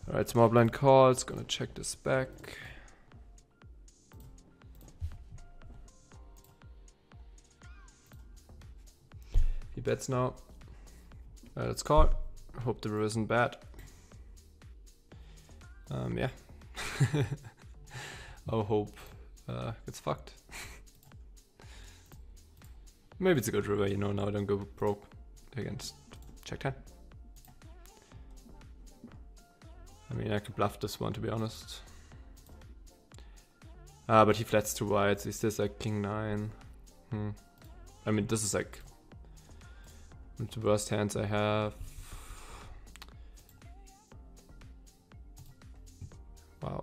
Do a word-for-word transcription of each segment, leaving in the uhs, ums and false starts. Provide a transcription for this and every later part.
Alright, small blind calls. Gonna check this back. He bets now. Uh, let's call. I hope the river isn't bad. Um, yeah. I hope uh, it's fucked. Maybe it's a good river, you know, now I don't go broke against check ten. I mean, I could bluff this one, to be honest. Ah, but he flats too wide, so he's just like king nine. Hmm. I mean, this is like one of the worst hands I have. Wow.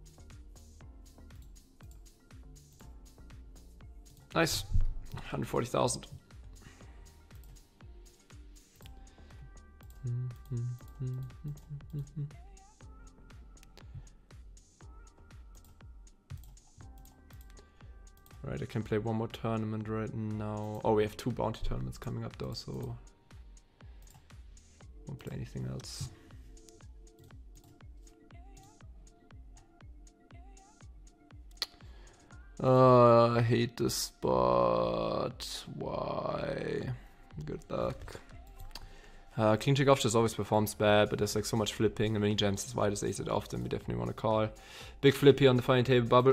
Nice. one hundred forty thousand. Right, I can play one more tournament right now. Oh, we have two bounty tournaments coming up though, so won't play anything else. Uh, I hate this spot. Why? Good luck. Uh, King check off just always performs bad, but there's like so much flipping, and when he jams as wide as ace it often, we definitely want to call. Big flip here on the final table bubble.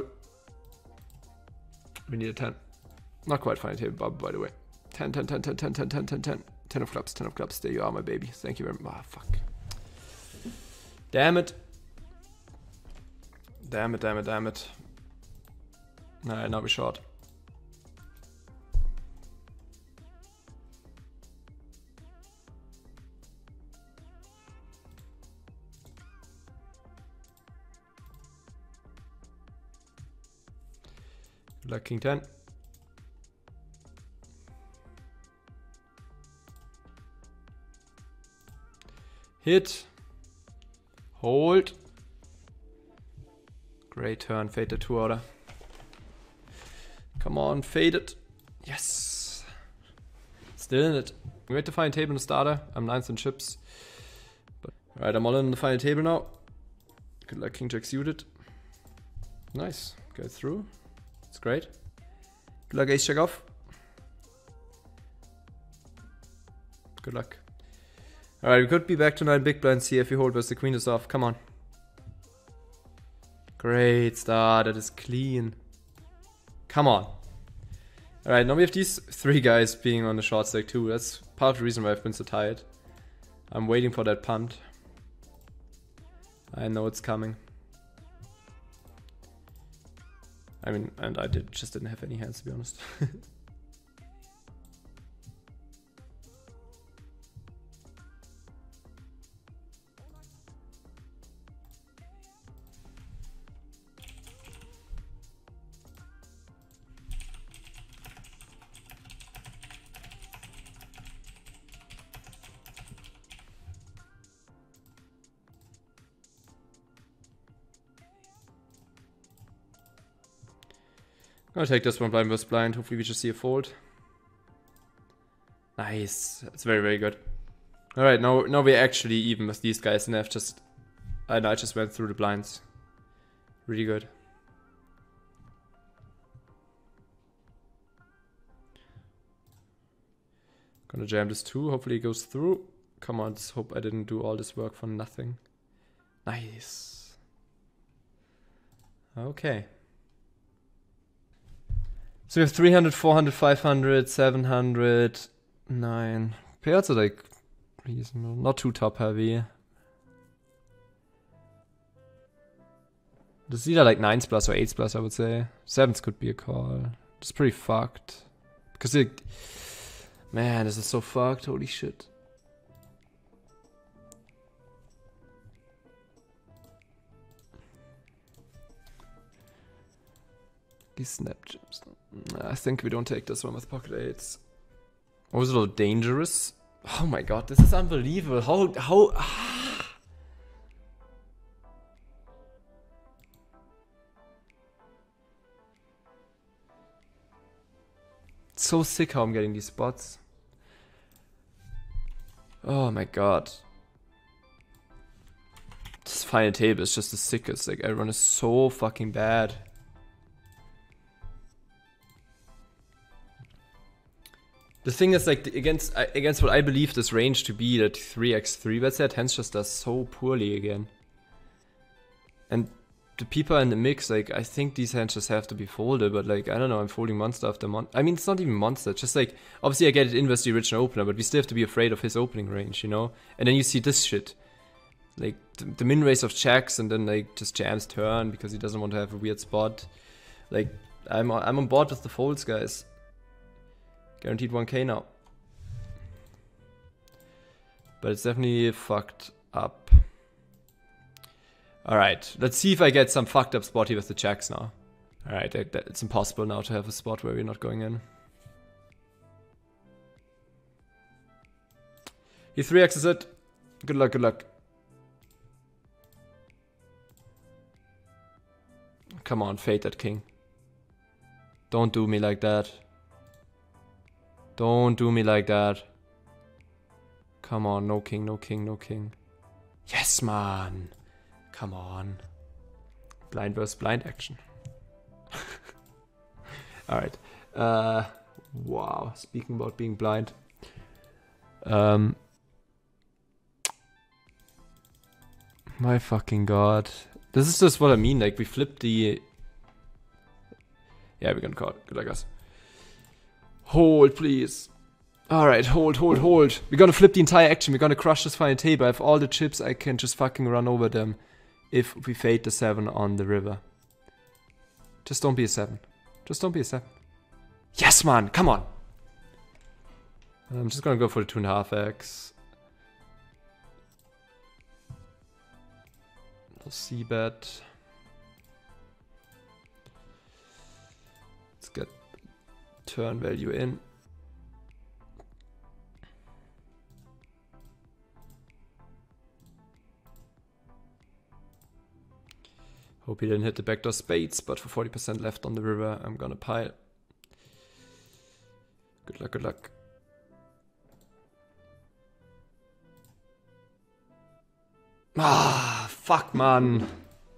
We need a ten. Not quite final table bubble, by the way. ten, ten, ten, ten, ten, ten, ten, ten, ten. ten of clubs, ten of clubs. There you are, my baby. Thank you very much. Ah, fuck. Damn it. Damn it, damn it, damn it. Alright, now we're short. Good luck, king ten. Hit. Hold. Great turn, fade the two order. Come on, fade it. Yes. Still in it. We wait to find table in the starter. I'm ninth in chips. But alright, I'm all in the final table now. Good luck, king jack suited. Nice. Go through. It's great. Good luck, ace check off. Good luck. Alright, we could be back to nine big blinds here if we hold versus the queen is off. Come on. Great start. That is clean. Come on. Alright, now we have these three guys being on the short stack too. That's part of the reason why I've been so tired. I'm waiting for that punt. I know it's coming. I mean, and I did just didn't have any hands, to be honest. I'll take this one blind versus blind. Hopefully we just see a fold. Nice. It's very, very good. Alright, now now we're actually even with these guys, and I've just and I just went through the blinds. Really good. Gonna jam this too. Hopefully it goes through. Come on, just hope I didn't do all this work for nothing. Nice. Okay. So we have three hundred, four hundred, five hundred, seven hundred, nine. Pairs are like reasonable, not too top heavy. This is either like nines plus or eights plus, I would say. Sevens could be a call. It's pretty fucked. Because it... Man, this is so fucked, holy shit. These snap chips. I think we don't take this one with pocket eights. Oh, it's a little dangerous. Oh my god, this is unbelievable. How how ah. It's so sick how I'm getting these spots. Oh my god. This final table is just the sickest. Like, everyone is so fucking bad. The thing is, like, against against what I believe this range to be, that three by three bet set, Hens just does so poorly again. And the people in the mix, like, I think these hands just have to be folded, but, like, I don't know, I'm folding monster after monster. I mean, it's not even monster, it's just, like, obviously I get it inverse the original opener, but we still have to be afraid of his opening range, you know? And then you see this shit. Like, the, the min raise of checks, and then, like, just jams turn, because he doesn't want to have a weird spot. Like, I'm, I'm on board with the folds, guys. Guaranteed one K now. But it's definitely fucked up. Alright, let's see if I get some fucked up spot here with the checks now. Alright, it's impossible now to have a spot where we're not going in. He three X's it. Good luck, good luck. Come on, fade that king. Don't do me like that. Don't do me like that. Come on, no king, no king, no king. Yes, man. Come on. Blind versus blind action. Alright. Uh, wow. Speaking about being blind. Um, my fucking god. This is just what I mean. Like, we flipped the... Yeah, we're gonna call it. Good luck, guys. Hold, please. Alright, hold, hold, hold. We're gonna flip the entire action. We're gonna crush this final table. I have all the chips. I can just fucking run over them if we fade the seven on the river. Just don't be a seven. Just don't be a seven. Yes, man. Come on. I'm just gonna go for the two and a half X. Little C bet. Let's get turn value in. Hope he didn't hit the backdoor spades, but for forty percent left on the river, I'm gonna pile. Good luck, good luck. Ah, fuck, man.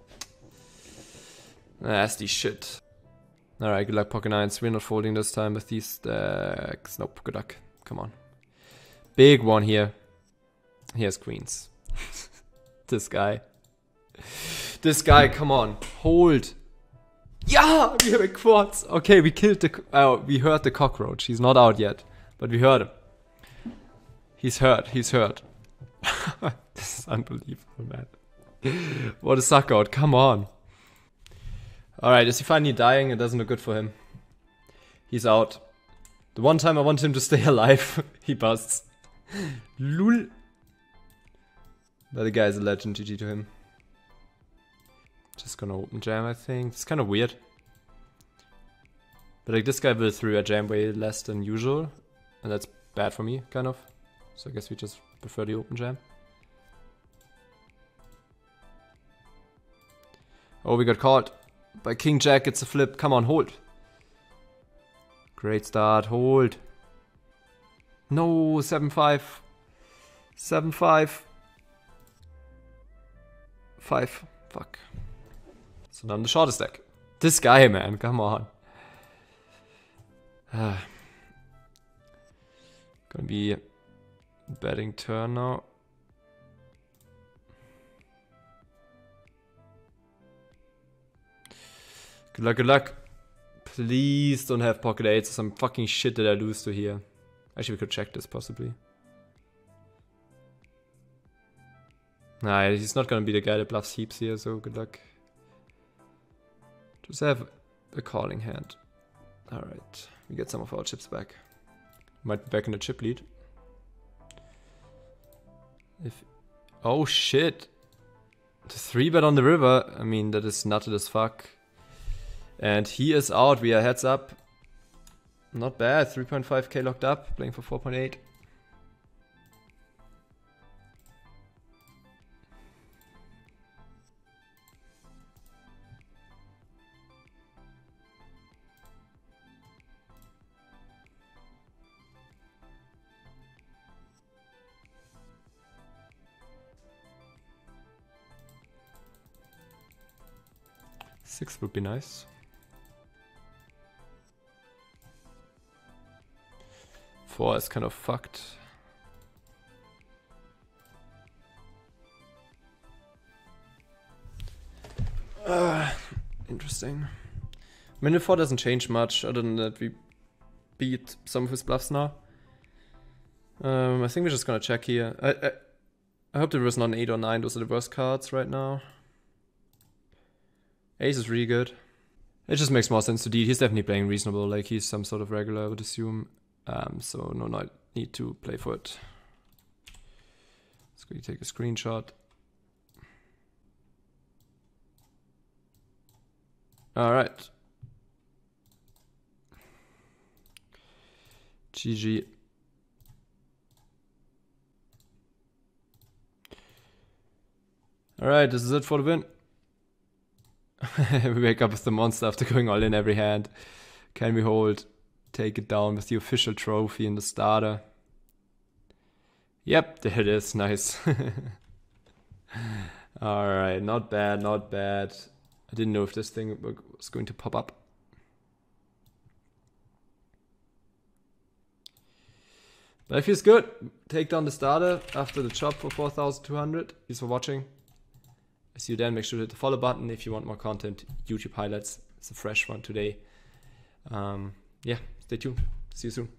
Nasty shit. Alright, good luck, pocket nines. We're not folding this time with these stacks. Nope, good luck. Come on. Big one here. He has queens. This guy. This guy, come on. Hold. Yeah, we have a quads. Okay, we killed the... Oh, we heard the cockroach. He's not out yet. But we heard him. He's hurt. He's hurt. This is unbelievable, man. What a suck out. Come on. Alright, is he finally dying? It doesn't look good for him. He's out. The one time I want him to stay alive, he busts. Lul. But the guy's a legend, G G to him. Just gonna open jam, I think. It's kind of weird. But like, this guy will three a jam way less than usual. And that's bad for me, kind of. So I guess we just prefer the open jam. Oh, we got caught. By King Jack, it's a flip. Come on, hold. Great start, hold. No, seven five. seven five. five. Fuck. So now the shortest deck. This guy, man, come on. Uh, gonna be betting turn now. Good luck, good luck. Please don't have pocket eights or some fucking shit that I lose to here. Actually, we could check this possibly. Nah, he's not gonna be the guy that bluffs heaps here, so good luck. Just have a calling hand. Alright, we get some of our chips back. Might be back in the chip lead. If oh shit. The three bet on the river. I mean, that is nutted as fuck. And he is out. We are heads up. Not bad. three point five K locked up. Playing for four point eight. Six would be nice. Four is kind of fucked. Uh, interesting. Minute four doesn't change much other than that we beat some of his bluffs now. Um, I think we're just gonna check here. I, I, I hope there was not an eight or nine. Those are the worst cards right now. Ace is really good. It just makes more sense to deal. He's definitely playing reasonable. Like he's some sort of regular, I would assume. Um, so no, no need to play for it. Let's go take a screenshot. All right. G G. All right, this is it for the win. We wake up with the monster after going all in every hand. Can we hold? Take it down with the official trophy in the starter. Yep, there it is. Nice. All right, not bad, not bad. I didn't know if this thing was going to pop up. But it feels good. Take down the starter after the chop for four thousand two hundred. Thanks for watching. I see you then. Make sure to hit the follow button if you want more content. YouTube highlights. It's a fresh one today. Um, yeah, stay tuned. See you soon.